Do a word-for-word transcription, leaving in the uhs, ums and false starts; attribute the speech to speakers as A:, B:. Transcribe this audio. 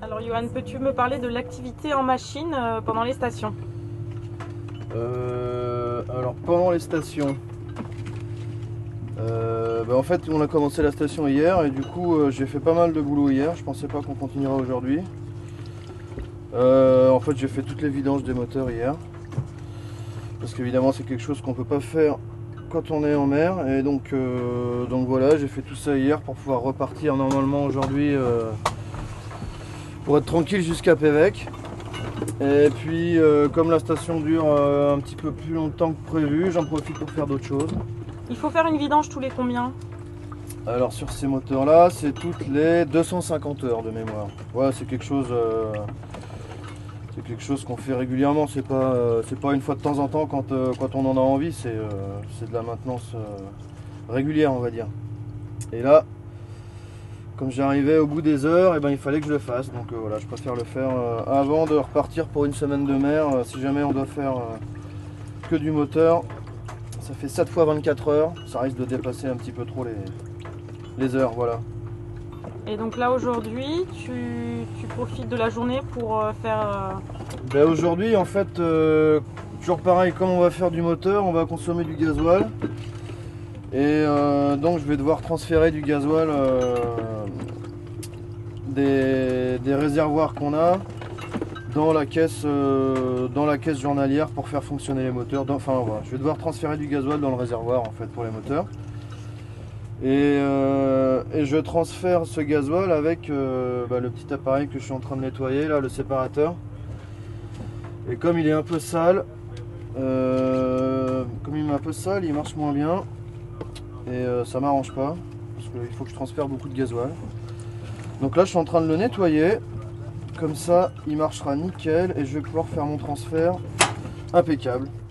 A: Alors Johan, peux-tu me parler de l'activité en machine euh, pendant les stations?
B: euh, Alors pendant les stations, euh, bah en fait on a commencé la station hier et du coup euh, j'ai fait pas mal de boulot hier. Je pensais pas qu'on continuera aujourd'hui. Euh, en fait j'ai fait toutes les vidanges des moteurs hier. Parce qu'évidemment c'est quelque chose qu'on peut pas faire quand on est en mer. Et donc, euh, donc voilà, j'ai fait tout ça hier pour pouvoir repartir normalement aujourd'hui euh, pour être tranquille jusqu'à Pévec. Et puis euh, comme la station dure euh, un petit peu plus longtemps que prévu, j'en profite pour faire d'autres choses.
A: Il faut faire une vidange tous les combien?
B: Alors sur ces moteurs là, c'est toutes les deux cent cinquante heures de mémoire. Ouais, c'est quelque chose euh, c'est quelque chose qu'on fait régulièrement, c'est pas, euh, c'est pas une fois de temps en temps quand, euh, quand on en a envie, c'est euh, c'est de la maintenance euh, régulière on va dire. Et là, comme j'arrivais au bout des heures, et ben, il fallait que je le fasse, donc euh, voilà, je préfère le faire euh, avant de repartir pour une semaine de mer. Euh, si jamais on doit faire euh, que du moteur, ça fait sept fois vingt-quatre heures, ça risque de dépasser un petit peu trop les, les heures, voilà.
A: Et donc là aujourd'hui, tu, tu profites de la journée pour euh, faire... Euh...
B: Ben, aujourd'hui en fait, euh, toujours pareil, comme on va faire du moteur, on va consommer du gasoil. Et euh, donc je vais devoir transférer du gasoil euh, des, des réservoirs qu'on a dans la caisse euh, dans la caisse journalière pour faire fonctionner les moteurs. Enfin voilà, je vais devoir transférer du gasoil dans le réservoir en fait pour les moteurs. Et, euh, et je transfère ce gasoil avec euh, bah, le petit appareil que je suis en train de nettoyer là, le séparateur. Et comme il est un peu sale, euh, comme il est un peu sale, il marche moins bien. Et euh, ça m'arrange pas parce qu'il faut que je transfère beaucoup de gasoil. Donc là je suis en train de le nettoyer, comme ça il marchera nickel et je vais pouvoir faire mon transfert impeccable.